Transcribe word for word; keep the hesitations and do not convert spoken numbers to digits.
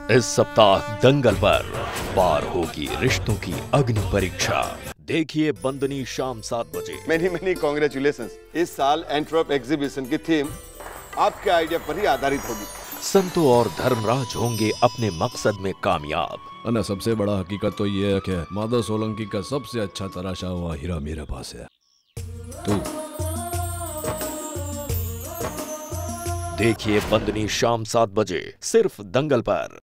इस सप्ताह दंगल पर पार होगी रिश्तों की अग्नि परीक्षा। देखिए बंदनी शाम सात बजे। Many many congratulations. इस साल एंट्रोप एग्जीबिशन की थीम आपके आइडिया पर ही आधारित होगी। संतो और धर्मराज होंगे अपने मकसद में कामयाब। अना सबसे बड़ा हकीकत तो ये है कि माधव सोलंकी का सबसे अच्छा तराशा हुआ हीरा मेरे पास है। तू देखिए बंदनी शाम सात बजे सिर्फ दंगल पर।